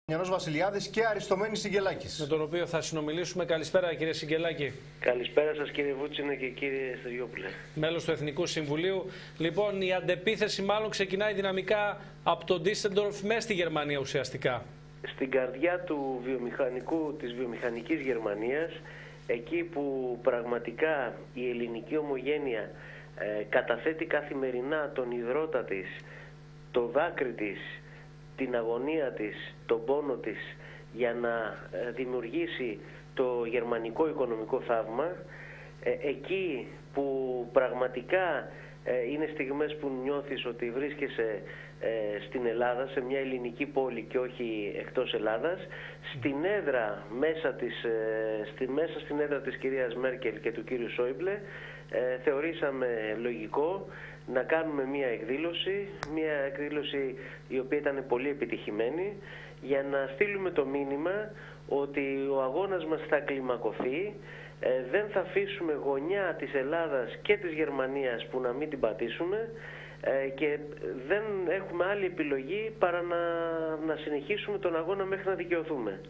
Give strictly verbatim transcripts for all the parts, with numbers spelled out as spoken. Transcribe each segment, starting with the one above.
Γιάννος Βασιλιάδης και Αριστομένης Συγγελάκης. Με τον οποίο θα συνομιλήσουμε. Καλησπέρα, κύριε Συγγελάκη. Καλησπέρα σας, κύριε Βούτσινε και κύριε Στεριόπουλε. Μέλος του Εθνικού Συμβουλίου. Λοιπόν, η αντεπίθεση μάλλον ξεκινάει δυναμικά από τον Ντίσσελντορφ μέσα στη Γερμανία ουσιαστικά. Στην καρδιά του βιομηχανικού, της βιομηχανικής Γερμανίας, εκεί που πραγματικά η ελληνική ομογένεια ε, καταθέτει καθημερινά τον υδρότα της, το δάκρυ της, την αγωνία της, τον πόνο της για να δημιουργήσει το γερμανικό οικονομικό θαύμα, εκεί που πραγματικά είναι στιγμές που νιώθεις ότι βρίσκεσαι στην Ελλάδα, σε μια ελληνική πόλη και όχι εκτός Ελλάδας, στην έδρα, μέσα, της, στη, μέσα στην έδρα της κυρίας Μέρκελ και του κύριου Σόιμπλε, θεωρήσαμε λογικό να κάνουμε μια εκδήλωση, μια εκδήλωση η οποία ήταν πολύ επιτυχημένη, για να στείλουμε το μήνυμα ότι ο αγώνας μας θα κλιμακωθεί, ε, δεν θα αφήσουμε γωνιά της Ελλάδας και της Γερμανίας που να μην την πατήσουμε ε, και δεν έχουμε άλλη επιλογή παρά να, να συνεχίσουμε τον αγώνα μέχρι να δικαιωθούμε.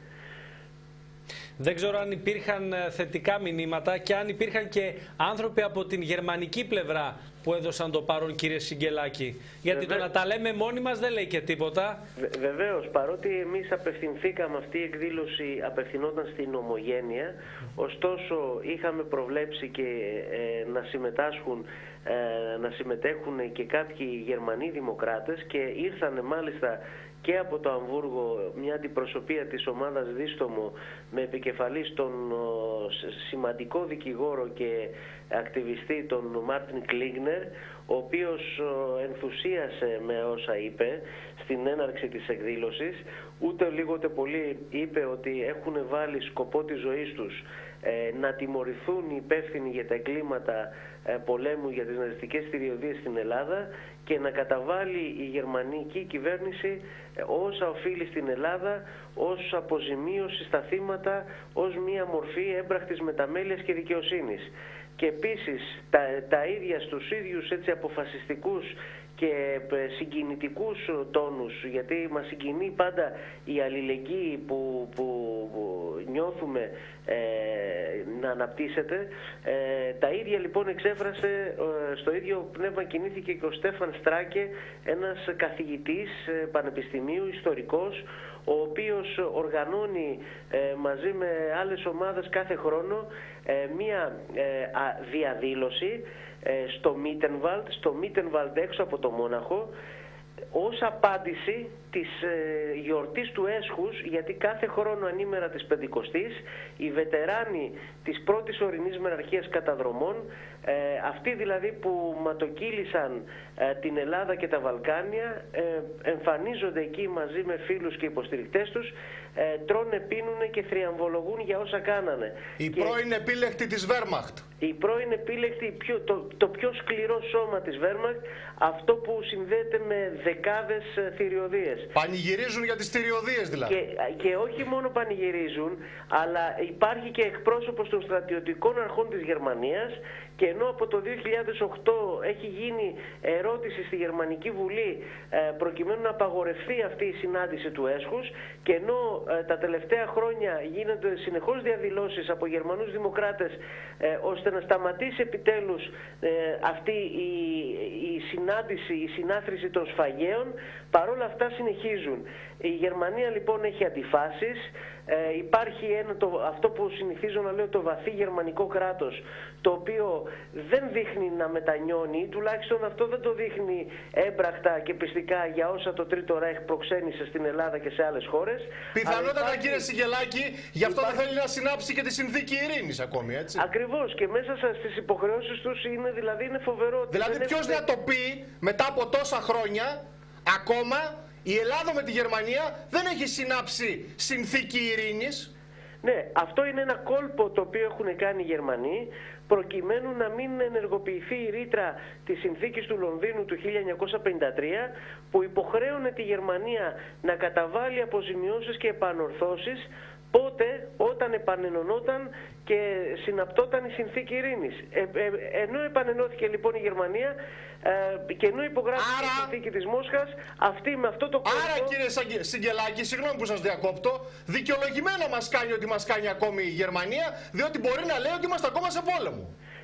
Δεν ξέρω αν υπήρχαν θετικά μηνύματα και αν υπήρχαν και άνθρωποι από την γερμανική πλευρά που έδωσαν το παρόν, κύριε Συγγελάκη. Γιατί Βεβαίως. το να τα λέμε μόνοι μας δεν λέει και τίποτα. Βε βεβαίως, παρότι εμείς απευθυνθήκαμε, αυτή η εκδήλωση απευθυνόταν στην ομογένεια, ωστόσο είχαμε προβλέψει και ε, να συμμετάσχουν, ε, να συμμετέχουν και κάποιοι Γερμανοί δημοκράτες και ήρθανε μάλιστα και από το Αμβούργο μια αντιπροσωπεία της ομάδας Δίστομο με επικεφαλής τον σημαντικό δικηγόρο και ακτιβιστή τον Μάρτιν Κλίγνερ, ο οποίος ενθουσίασε με όσα είπε στην έναρξη της εκδήλωσης. Ούτε λίγο ούτε πολύ είπε ότι έχουν βάλει σκοπό της ζωής τους ε, να τιμωρηθούν οι υπεύθυνοι για τα εγκλήματα ε, πολέμου για τις ναζιστικές θηριωδίες στην Ελλάδα και να καταβάλει η γερμανική κυβέρνηση ε, όσα οφείλει στην Ελλάδα ως αποζημίωση στα θύματα, ως μία μορφή έμπρακτης μεταμέλειας και δικαιοσύνης. Και επίσης τα, τα ίδια στους ίδιους έτσι αποφασιστικούς και συγκινητικούς τόνους, γιατί μας συγκινεί πάντα η αλληλεγγύη που, που, που νιώθουμε ε, να αναπτύσσεται. Ε, τα ίδια λοιπόν εξέφρασε, ε, στο ίδιο πνεύμα κινήθηκε και ο Στέφαν Στράκε, ένας καθηγητής ε, πανεπιστημίου, ιστορικός, ο οποίος οργανώνει ε, μαζί με άλλες ομάδες κάθε χρόνο ε, μία ε, α, διαδήλωση ε, στο Μίτενβαλντ, στο Μίτενβαλντ έξω από το Μόναχο, ως απάντηση της ε, γιορτής του Έσχους, γιατί κάθε χρόνο ανήμερα της Πεντηκοστής οι βετεράνοι της πρώτης ορεινής μεραρχίας καταδρομών, ε, αυτοί δηλαδή που ματοκύλησαν ε, την Ελλάδα και τα Βαλκάνια, ε, εμφανίζονται εκεί μαζί με φίλους και υποστηρικτές τους, ε, τρώνε, πίνουνε και θριαμβολογούν για όσα κάνανε. Η και πρώην επίλεκτη της Βέρμαχτ. Η πρώην επίλεκτη, πιο, το, το πιο σκληρό σώμα της Βέρμαχτ, αυτό που συνδέεται με δεκάδες θηριωδίες. Πανηγυρίζουν για τις θηριωδίες δηλαδή. Και, και όχι μόνο πανηγυρίζουν, αλλά υπάρχει και εκπρόσωπος των στρατιωτικών αρχών της Γερμανίας, και ενώ από το δύο χιλιάδες οκτώ έχει γίνει ερώτηση στη Γερμανική Βουλή ε, προκειμένου να απαγορευτεί αυτή η συνάντηση του Έσχους, και ενώ ε, τα τελευταία χρόνια γίνονται συνεχώς διαδηλώσεις από Γερμανούς δημοκράτες ε, ώστε να σταματήσει επιτέλους ε, αυτή η, η συνάντηση, η συνάθρηση των σφαγέων, παρόλα αυτά συνεχίζουν. Η Γερμανία λοιπόν έχει αντιφάσεις. Ε, υπάρχει ένα, το, αυτό που συνηθίζω να λέω, το βαθύ γερμανικό κράτος, το οποίο δεν δείχνει να μετανιώνει, τουλάχιστον αυτό δεν το δείχνει έμπρακτα και πιστικά για όσα το Τρίτο Ράιχ προξένησε στην Ελλάδα και σε άλλες χώρες. Πιθανότατα, υπάρχει, κύριε Συγγελάκη, γι' αυτό υπάρχει, δεν θέλει να συνάψει και τη συνθήκη ειρήνης ακόμη, έτσι. Ακριβώς, και μέσα στις υποχρεώσεις τους είναι, δηλαδή είναι φοβερό. Δηλαδή ποιος έχουν... να το πει μετά από τόσα χρόνια ακόμα η Ελλάδα με τη Γερμανία δεν έχει συνάψει συνθήκη ειρήνης. Ναι, αυτό είναι ένα κόλπο το οποίο έχουν κάνει οι Γερμανοί προκειμένου να μην ενεργοποιηθεί η ρήτρα της συνθήκης του Λονδίνου του χίλια εννιακόσια πενήντα τρία, που υποχρέωνε τη Γερμανία να καταβάλει αποζημιώσεις και επανορθώσεις πότε, όταν επανενωνόταν και συναπτόταν η συνθήκη ειρήνης. Ε, ε, ενώ επανενώθηκε λοιπόν η Γερμανία ε, και ενώ υπογράφηκε Άρα... η συνθήκη της Μόσχας, αυτή με αυτό το κόμμα... Άρα κύριε Συγγελάκη, συγγνώμη που σας διακόπτω, δικαιολογημένα μας κάνει ότι μας κάνει ακόμη η Γερμανία, διότι μπορεί να λέει ότι είμαστε ακόμα σε πόλεμο.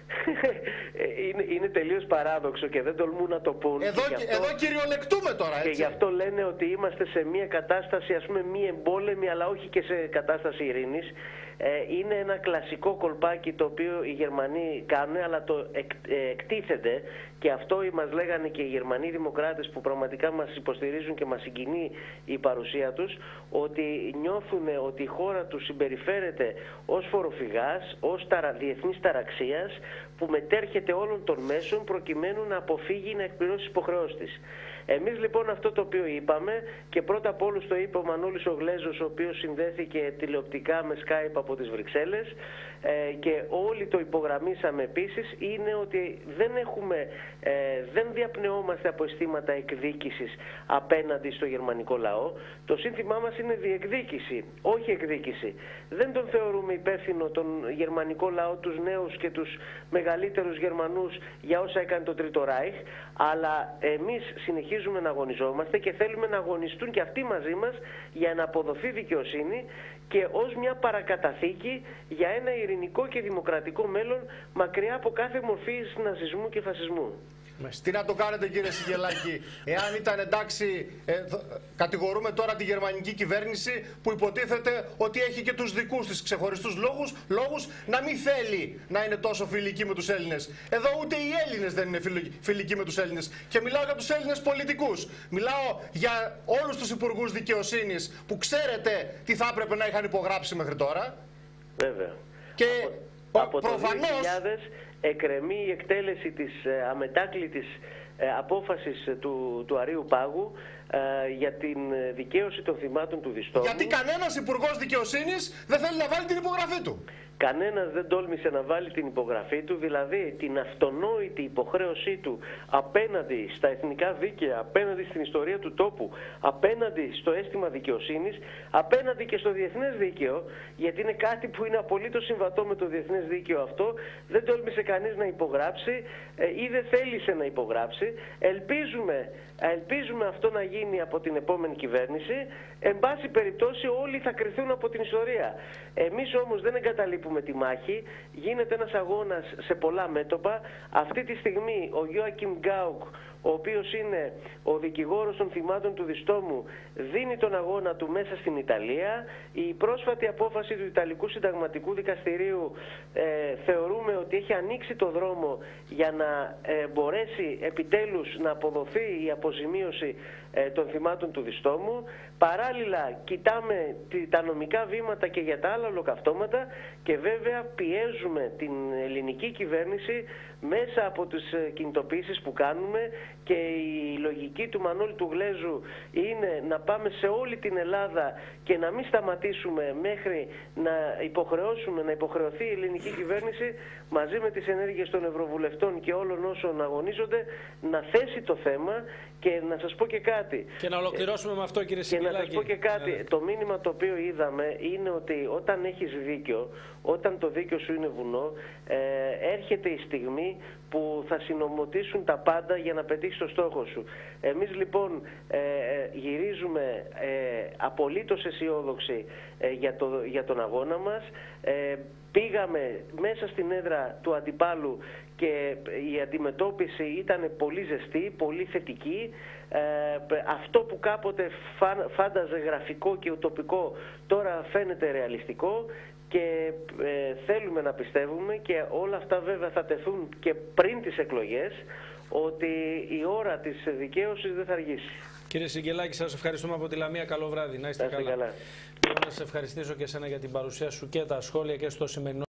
είναι, είναι τελείως παράδοξο και δεν τολμούν να το πούν. Εδώ, και αυτό, εδώ κυριολεκτούμε τώρα, έτσι. Και γι' αυτό λένε ότι είμαστε σε μια κατάσταση, ας πούμε, μη εμπόλεμη, αλλά όχι και σε κατάσταση ειρήνης. Ε, είναι ένα κλασικό κολπάκι το οποίο οι Γερμανοί κάνουν, αλλά το εκ, ε, εκτίθενται, και αυτό μας λέγανε και οι Γερμανοί δημοκράτες που πραγματικά μας υποστηρίζουν και μας συγκινεί η παρουσία τους, ότι νιώθουν ότι η χώρα τους συμπεριφέρεται ως φοροφυγάς, ως ταρα, διεθνής ταραξίας που μετέρχεται όλων των μέσων προκειμένου να αποφύγει να εκπληρώσει τις υποχρεώσεις της. Εμείς λοιπόν αυτό το οποίο είπαμε, και πρώτα απ' όλους το είπε ο Μανώλης ο Γλέζος, ο οποίος συνδέθηκε τηλεοπτικά με Skype από τις Βρυξέλλες, ε, και όλοι το υπογραμμίσαμε επίσης, είναι ότι δεν έχουμε, ε, δεν διαπνεόμαστε από αισθήματα εκδίκησης απέναντι στο γερμανικό λαό. Το σύνθημά μας είναι διεκδίκηση, όχι εκδίκηση. Δεν τον θεωρούμε υπεύθυνο τον γερμανικό λαό, τους νέους και τους μεγαλύτερους Γερμανούς για όσα έκανε το Τρίτο Ράιχ, αλλά εμείς συνεχίζουμε να αγωνιζόμαστε και θέλουμε να αγωνιστούν και αυτοί μαζί μας για να αποδοθεί δικαιοσύνη και ως μια παρακαταθήκη για ένα ειρηνικό και δημοκρατικό μέλλον μακριά από κάθε μορφή ναζισμού και φασισμού. Τι να το κάνετε κύριε Συγγελάκη, εάν ήταν εντάξει, ε, κατηγορούμε τώρα τη γερμανική κυβέρνηση που υποτίθεται ότι έχει και τους δικούς της ξεχωριστούς λόγους, λόγους να μην θέλει να είναι τόσο φιλική με τους Έλληνες. Εδώ ούτε οι Έλληνες δεν είναι φιλικοί με τους Έλληνες. Και μιλάω για τους Έλληνες πολιτικούς. Μιλάω για όλους τους υπουργούς δικαιοσύνης που ξέρετε τι θα έπρεπε να είχαν υπογράψει μέχρι τώρα. Βέβαια. Και από, από προφανώς... το δύο χιλιάδες εκκρεμεί η εκτέλεση της ε, αμετάκλητης ε, απόφασης του, του Αρείου Πάγου ε, για την δικαίωση των θυμάτων του Διστόμου. Γιατί κανένας υπουργός δικαιοσύνης δεν θέλει να βάλει την υπογραφή του. Κανένας δεν τόλμησε να βάλει την υπογραφή του, δηλαδή την αυτονόητη υποχρέωσή του απέναντι στα εθνικά δίκαια, απέναντι στην ιστορία του τόπου, απέναντι στο αίσθημα δικαιοσύνης, απέναντι και στο διεθνές δίκαιο, γιατί είναι κάτι που είναι απολύτως συμβατό με το διεθνές δίκαιο αυτό, δεν τόλμησε κανείς να υπογράψει ε, ή δεν θέλησε να υπογράψει. Ελπίζουμε, ελπίζουμε αυτό να γίνει από την επόμενη κυβέρνηση. Εν πάση περιπτώσει όλοι θα κριθούν από την ιστορία. Εμείς όμως δεν εγκαταλείπουμε τη μάχη, γίνεται ένας αγώνας σε πολλά μέτωπα. Αυτή τη στιγμή ο Γιώακιμ Γκάουκ, ο οποίος είναι ο δικηγόρος των θυμάτων του Διστόμου, δίνει τον αγώνα του μέσα στην Ιταλία. Η πρόσφατη απόφαση του Ιταλικού Συνταγματικού Δικαστηρίου ε, θεωρούμε ότι έχει ανοίξει το δρόμο για να ε, μπορέσει επιτέλους να αποδοθεί η αποζημίωση ε, των θυμάτων του Διστόμου. Παράλληλα κοιτάμε τα νομικά βήματα και για τα άλλα ολοκαυτώματα και βέβαια πιέζουμε την ελληνική κυβέρνηση μέσα από τις κινητοποιήσεις που κάνουμε, και η λογική του Μανώλη του Γλέζου είναι να πάμε σε όλη την Ελλάδα και να μην σταματήσουμε μέχρι να υποχρεώσουμε, να υποχρεωθεί η ελληνική κυβέρνηση μαζί με τις ενέργειες των Ευρωβουλευτών και όλων όσων αγωνίζονται να θέσει το θέμα. Και να σας πω και κάτι. Και να ολοκληρώσουμε ε, με αυτό κύριε Συγγελάκη. Και να σας πω και κάτι. Yeah. Το μήνυμα το οποίο είδαμε είναι ότι όταν έχεις δίκιο, όταν το δίκιο σου είναι βουνό, ε, έρχεται η στιγμή που θα συνομωτήσουν τα πάντα για να πετύχεις το στόχο σου. Εμείς λοιπόν ε, γυρίζουμε ε, απολύτως αισιόδοξοι ε, για, το, για τον αγώνα μας. Ε, πήγαμε μέσα στην έδρα του αντιπάλου και η αντιμετώπιση ήταν πολύ ζεστή, πολύ θετική. Ε, αυτό που κάποτε φάνταζε γραφικό και ουτοπικό τώρα φαίνεται ρεαλιστικό, και ε, θέλουμε να πιστεύουμε, και όλα αυτά βέβαια θα τεθούν και πριν τις εκλογές, ότι η ώρα της δικαίωσης δεν θα αργήσει. Κύριε Συγγελάκη, σας ευχαριστούμε από τη Λαμία. Καλό βράδυ. Να είστε καλά. καλά. Να σας ευχαριστήσω και εσένα για την παρουσία σου και τα σχόλια και στο σημερινό